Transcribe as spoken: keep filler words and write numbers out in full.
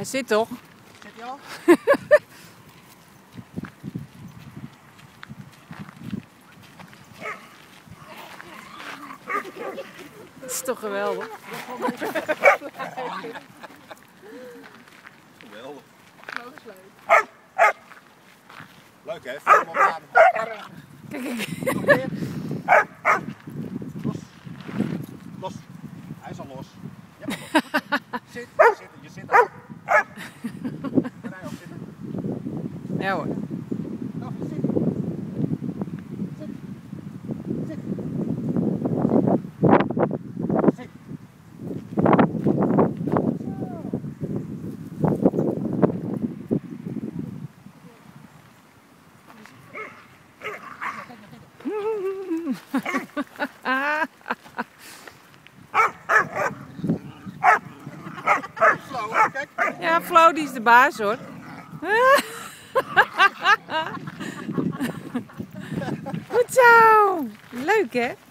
zit toch? Zit hij al? Dat is toch geweldig? Geweldig. Dat is leuk. Leuk hè? Film op adem. Kijk, kijk. Nog meer. Los. Los. Hij is al los. Ja, maar los. Zit. Zit. Je zit al. Kan hij ook zitten? Ja hoor. Nou, zit. Zit. Zit. Zit. Flo, kijk. Ja, Flo die is de baas hoor. Goed zo! Leuk hè?